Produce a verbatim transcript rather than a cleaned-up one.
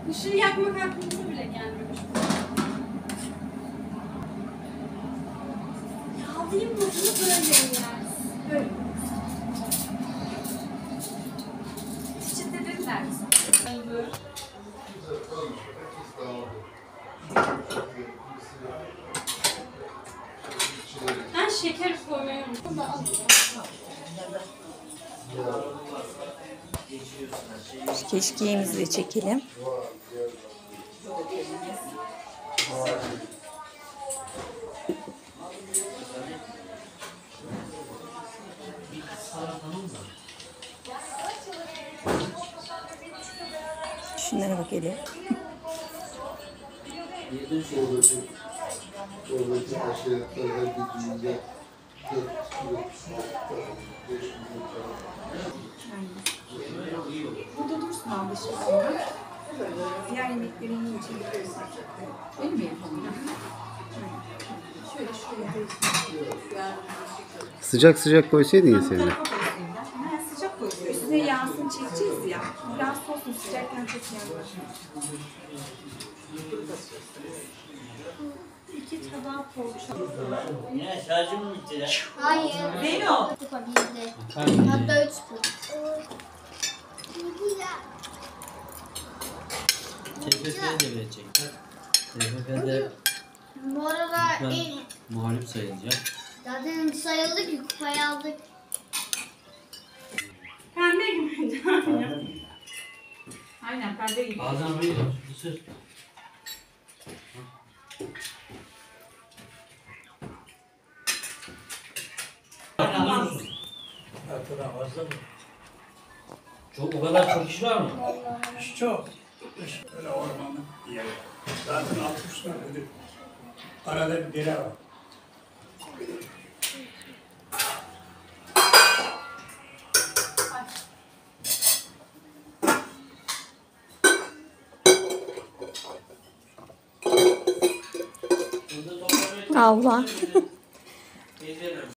Işığı yakmak aklımıza bile gelmemiş. Yağlayayım mı bunu böyle yersin? Böyle. Çiçek dediler mi sana? Böyle. Ben şeker koymayı unuttum. Keşkeğimizi de çekelim. Şunlara bak hele. Oradaki aşiretler her bir düğünde dört kilo Burada dursun abla şimdi. Diğer yemeklerin içine koysak. Öyle mi yapalım? Şöyle şuraya. Sıcak sıcak koysaydın ya seninle. Ha, sıcak koyuyor. Üstüne yağsın çekeceğiz ya. Biraz soğusun, sıcakken çok yanmaz. İki tabağı poğaça. Yine şarjım mı bitti ya? Hayır. Zeyno. Yapabildi. Hatta üç bu. T F F'ye de verecekler. T F F'de Bu arada ben en, muhalif sayılacak. zaten sayıldı ki kupayı aldık. Pembe gibi. Aynen perde gibi. Bazen böyle ısır. Çok, o kadar çok iş var mı? İş çok. İş öyle ormanın yeri. Zaten altmışlar ödül. Arada bir dere var. Avla.